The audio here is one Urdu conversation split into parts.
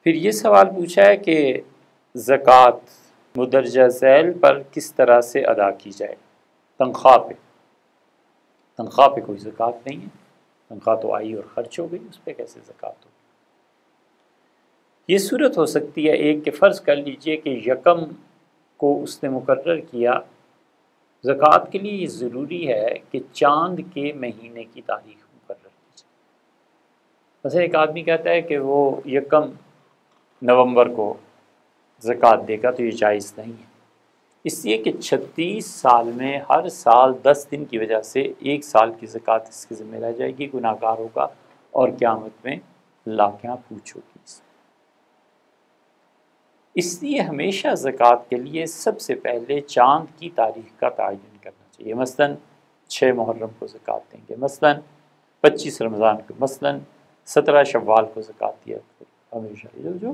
پھر یہ سوال پوچھا ہے کہ زکوٰۃ مدرجہ ذیل پر کس طرح سے ادا کی جائے؟ تنخواہ پہ کوئی زکوٰۃ نہیں ہے، تنخواہ تو آئی اور خرچ ہو گئی، اس پہ کیسے زکوٰۃ ہو؟ یہ صورت ہو سکتی ہے ایک کہ فرض کر لیجئے کہ یکم کو اس نے مقرر کیا، زکوٰۃ کے لیے یہ ضروری ہے کہ چاند کے مہینے کی تاریخ مقرر کی جائے۔ مثلا ایک آدمی کہتا ہے کہ وہ یکم نومبر کو زکوٰۃ دے گا، تو یہ جائز نہیں ہے، اس لیے کہ 36 سال میں ہر سال 10 دن کی وجہ سے 1 سال کی زکوٰۃ اس کے ذمہ رہ جائے گی، گناہ گار ہوگا اور قیامت میں اللہ کے یہاں پوچھ ہوگی۔ اس لیے ہمیشہ زکوٰۃ کے لیے سب سے پہلے چاند کی تاریخ کا تعین کرنا چاہیے۔ مثلاً 6 محرم کو زکوٰۃ دیں گے، مثلاً 25 رمضان کو، مثلاً 17 شوال کو زکوٰۃ دیا ہمیشہ جو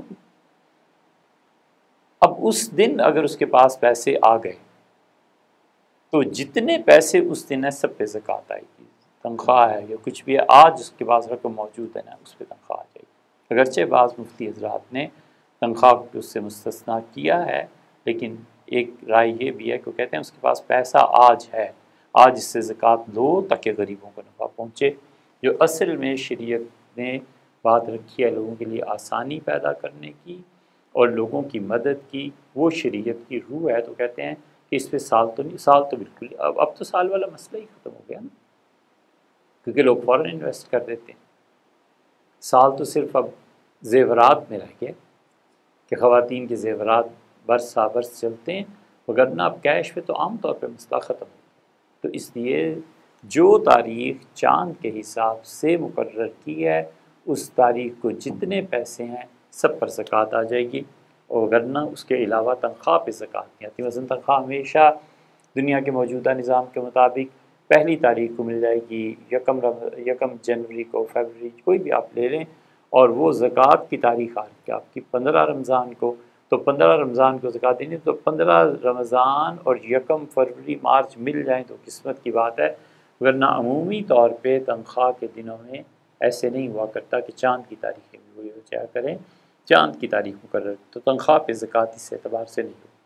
اب اس دن اگر اس کے پاس پیسے آ گئے تو جتنے پیسے اس دن ہے سب پہ زکوٰۃ آئے گی، تنخواہ ہے یا کچھ بھی ہے، آج اس کے پاس رقم موجود ہے نا، اس پہ تنخواہ آ جائے گی۔ اگرچہ بعض مفتی حضرات نے تنخواہ کو اس سے مستثنیٰ کیا ہے، لیکن ایک رائے یہ بھی ہے کہ وہ کہتے ہیں اس کے پاس پیسہ آج ہے، آج اس سے زکوٰۃ لو تاکہ غریبوں کو نفع پہنچے۔ جو اصل میں شریعت نے بات رکھی ہے لوگوں کے لیے آسانی پیدا کرنے کی اور لوگوں کی مدد کی، وہ شریعت کی روح ہے۔ تو کہتے ہیں کہ اس پہ سال تو نہیں، سال تو بالکل، اب تو سال والا مسئلہ ہی ختم ہو گیا نا، کیونکہ لوگ فوراً انویسٹ کر دیتے ہیں۔ سال تو صرف اب زیورات میں رہ گیا کہ خواتین کے زیورات برس برس چلتے ہیں، وگرنہ اب کیش پہ تو عام طور پہ مسئلہ ختم ہو گیا۔ تو اس لیے جو تاریخ چاند کے حساب سے مقرر کی ہے، اس تاریخ کو جتنے پیسے ہیں سب پر زکوٰۃ آ جائے گی، اور وگرنہ اس کے علاوہ تنخواہ پہ زکوٰۃ نہیں آتی۔ مثلاً تنخواہ ہمیشہ دنیا کے موجودہ نظام کے مطابق پہلی تاریخ کو مل جائے گی، یکم جنوری کو، فروری، کوئی بھی آپ لے لیں، اور وہ زکوٰۃ کی تاریخ آ رہی ہے آپ کی 15 رمضان کو، تو 15 رمضان کو زکوٰۃ دینی، تو 15 رمضان اور یکم فروری مارچ مل جائیں تو قسمت کی بات ہے، ورنہ عمومی طور پہ تنخواہ کے دنوں میں ایسے نہیں ہوا کرتا کہ چاند کی تاریخیں بھی وہی ہو جایا کریں، چاند کی تاریخ مقرر، تو تنخواہ پہ زکوٰۃ اس اعتبار سے نہیں ہوتی۔